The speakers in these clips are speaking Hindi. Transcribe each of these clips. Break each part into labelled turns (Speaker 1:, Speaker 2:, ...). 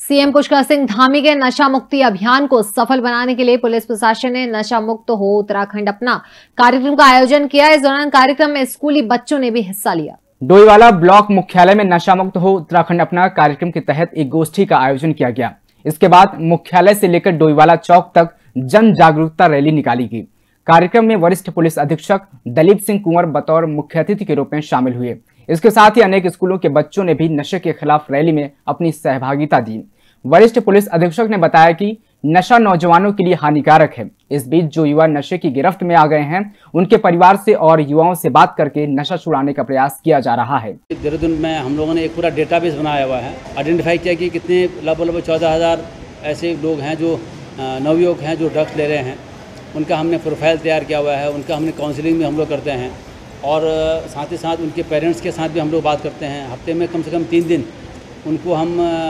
Speaker 1: सीएम पुष्कर सिंह धामी के नशा मुक्ति अभियान को सफल बनाने के लिए पुलिस प्रशासन ने नशा मुक्त हो उत्तराखंड अपना कार्यक्रम का आयोजन किया। इस दौरान कार्यक्रम में स्कूली बच्चों ने भी हिस्सा लिया।
Speaker 2: डोईवाला ब्लॉक मुख्यालय में नशा मुक्त हो उत्तराखंड अपना कार्यक्रम के तहत एक गोष्ठी का आयोजन किया गया। इसके बाद मुख्यालय से लेकर डोईवाला चौक तक जन जागरूकता रैली निकाली गई। कार्यक्रम में वरिष्ठ पुलिस अधीक्षक दलीप सिंह कुंवर बतौर मुख्य अतिथि के रूप में शामिल हुए। इसके साथ ही अनेक स्कूलों के बच्चों ने भी नशे के खिलाफ रैली में अपनी सहभागिता दी। वरिष्ठ पुलिस अधीक्षक ने बताया कि नशा नौजवानों के लिए हानिकारक है। इस बीच जो युवा नशे की गिरफ्त में आ गए हैं, उनके परिवार से और युवाओं से बात करके नशा छुड़ाने का प्रयास किया जा रहा है।
Speaker 3: देहरादून में हम लोगों ने एक पूरा डेटाबेस बनाया हुआ है। आइडेंटिफाई किया कि कितने लगभग 14,000 ऐसे लोग हैं जो नवयुवक हैं जो ड्रग्स ले रहे हैं। उनका हमने प्रोफाइल तैयार किया हुआ है। उनका हमने काउंसलिंग भी हम लोग करते हैं और साथ ही साथ उनके पेरेंट्स के साथ भी हम लोग बात करते हैं। हफ्ते में कम से कम 3 दिन उनको हम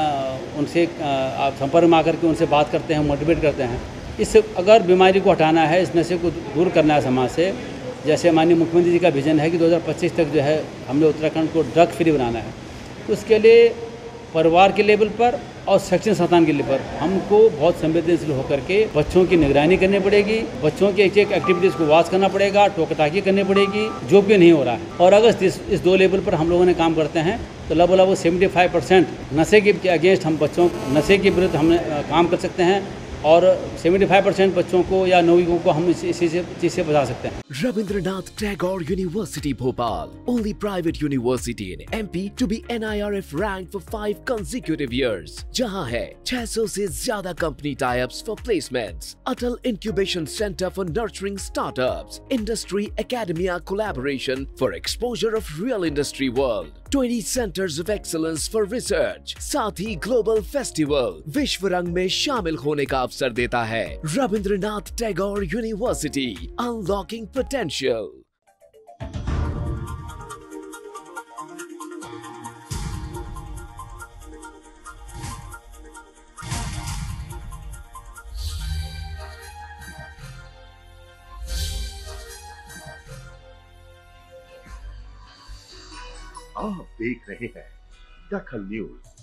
Speaker 3: उनसे संपर्क में आकर के उनसे बात करते हैं, मोटिवेट करते हैं। इस अगर बीमारी को हटाना है, इस नशे को दूर करना है समाज से, जैसे माननीय मुख्यमंत्री जी का विजन है कि 2025 तक जो है हमने उत्तराखंड को ड्रग फ्री बनाना है, तो उसके लिए परिवार के लेवल पर और शैक्षणिक संस्थान के लेवल पर हमको बहुत संवेदनशील होकर के बच्चों की निगरानी करनी पड़ेगी। बच्चों के एक एक्टिविटीज़ को वॉच करना पड़ेगा, टोकटाकी करनी पड़ेगी, जो भी नहीं हो रहा है। और अगर इस 2 लेवल पर हम लोगों ने काम करते हैं तो लगभग 75% नशे के अगेंस्ट हम बच्चों नशे के विरुद्ध हम काम कर सकते हैं और 75% बच्चों को या नवयुवकों को हम इसी चीज से बचा सकते हैं।
Speaker 4: Rabindranath Tagore University Bhopal, only private university in MP to be NIRF ranked for 5 consecutive years, जहां है 600 से ज्यादा company tie-ups for placements, Atal Incubation Center for nurturing startups, Industry Academia collaboration for exposure of real industry world, 20 centers of excellence for research, साथ ही global festival विश्व रंग में शामिल होने का अवसर देता है। Rabindranath Tagore University, unlocking potential.
Speaker 5: आप देख रहे हैं दखल न्यूज।